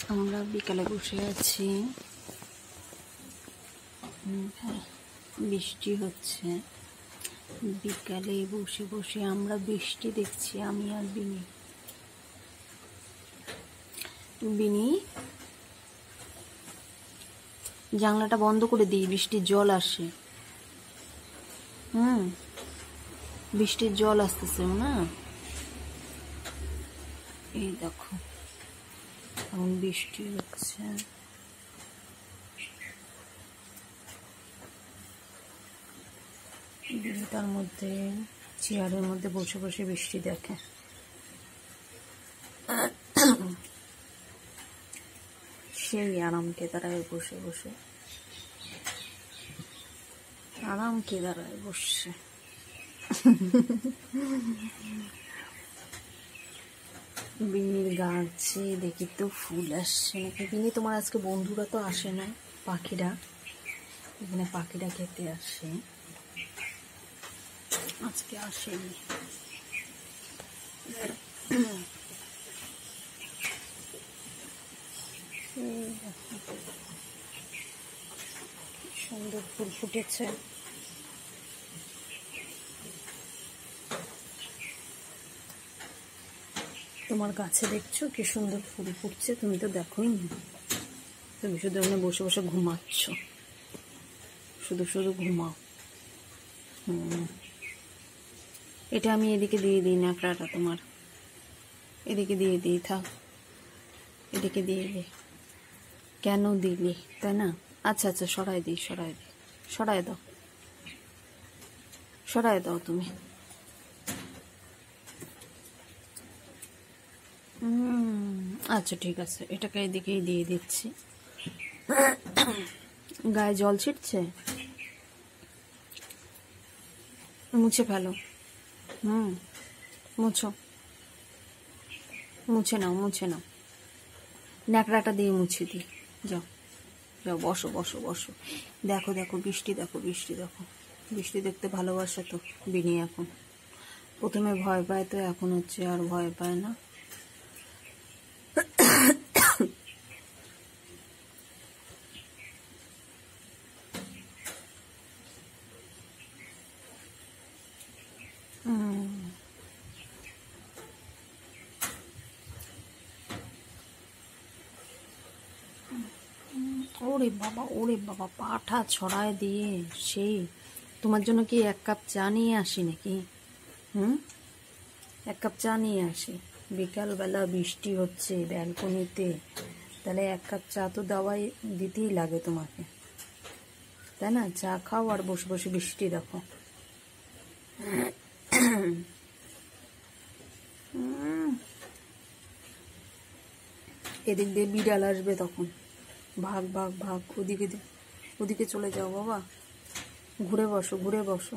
আমরা বিকালে বসে আছি, বৃষ্টি হচ্ছে। বিকালে বসে বসে আমরা বৃষ্টি দেখছি, আমি আর বিনি। বিনি, জানলাটা বন্ধ করে দিই, বৃষ্টির জল আসে। বৃষ্টির জল আসতেছে না, এই দেখো এখন বৃষ্টি হচ্ছে। তার মধ্যে চেয়ারের মধ্যে বসে বসে বৃষ্টি দেখে। সেই আরাম কেদারায় বসে বসে, আরাম কেদারায় বসছে। বিনির গাছে দেখি তো ফুল আসছে নাকি। বিনি, তোমার আজকে বন্ধুরা তো আসে না, পাখিরা এখানে পাখিরা খেতে আসে, আজকে আসেনি। সুন্দর ফুল ফুটেছে। তোমার গাছে দেখছো কি সুন্দর ফুল ফুটছে, তুমি তো দেখোই না, তুমি শুধু ওখানে বসে বসে ঘুমাচ্ছ, শুধু শুধু ঘুমাও। এটা আমি এদিকে দিয়ে দিই, ন্যাকড়াটা তোমার এদিকে দিয়ে দিই, থাক এদিকে দিয়ে দিই। কেন দিলি, তাই না? আচ্ছা আচ্ছা, সরাই দিই, সরাই দিই, সরাই দাও, সরাই দাও তুমি। আচ্ছা ঠিক আছে, এটাকে এদিকেই দিয়ে দিচ্ছি। গায়ে জল ছিটছে, মুছে ফেলো। মুছো, মুছে নাও, মুছে নাও, ন্যাকড়াটা দিয়ে মুছে দিই। যাও যাও, বসো বসো বসো। দেখো দেখো বৃষ্টি, দেখো বৃষ্টি, দেখো বৃষ্টি দেখতে ভালোবাসে তো বিনি। এখন প্রথমে ভয় পায়, তো এখন হচ্ছে আর ভয় পায় না। ওরে বাবা, ওরে বাবা, পাঠা ছড়ায় দিয়ে সেই। তোমার জন্য কি এক কাপ চা নিয়ে আসি নাকি? এক কাপ চা নিয়ে আসি। বিকালবেলা বৃষ্টি হচ্ছে ব্যালকনিতে, তাহলে এক কাপ চা তো দেওয়াই দিতেই লাগে তোমাকে, তাই না? চা খাও আর বসে বসে বৃষ্টি দেখো। এদিক দিয়ে বিড়াল আসবে তখন, ভাগ ভাগ ভাগ, ওদিকে ওদিকে চলে যাও বাবা, ঘুরে বসো, ঘুরে বসো।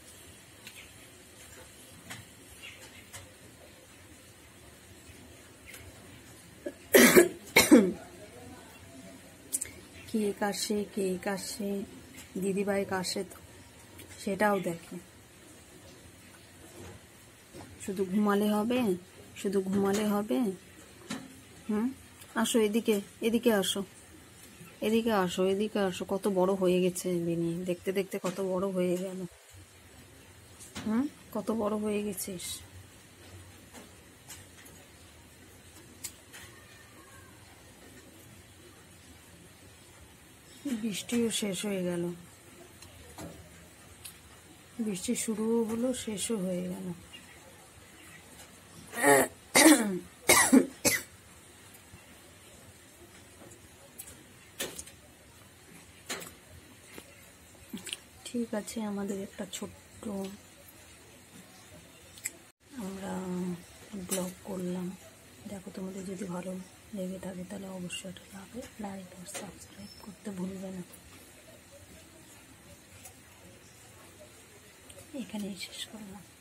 কে কাশে, কে কাশে, দিদিভাই কাশে তো সেটাও দেখে। শুধু ঘুমালে হবে, শুধু ঘুমালে হবে? আসো এদিকে, এদিকে আসো, এদিকে আসো, এদিকে আসো। কত বড় হয়ে গেছে বিনি, দেখতে দেখতে কত বড় হয়ে গেল। কত বড় হয়ে গেছিস। বৃষ্টিও শেষ হয়ে গেল, বৃষ্টি শুরুও হলো, শেষও হয়ে গেল। ঠিক আছে, আমাদের একটা ছোট্ট আমরা ব্লগ করলাম। দেখো, তোমাদের যদি ভালো লেগে থাকে তাহলে অবশ্যই এটা লাইক আর সাবস্ক্রাইব করতে ভুলবে না। এখানেই শেষ করলাম।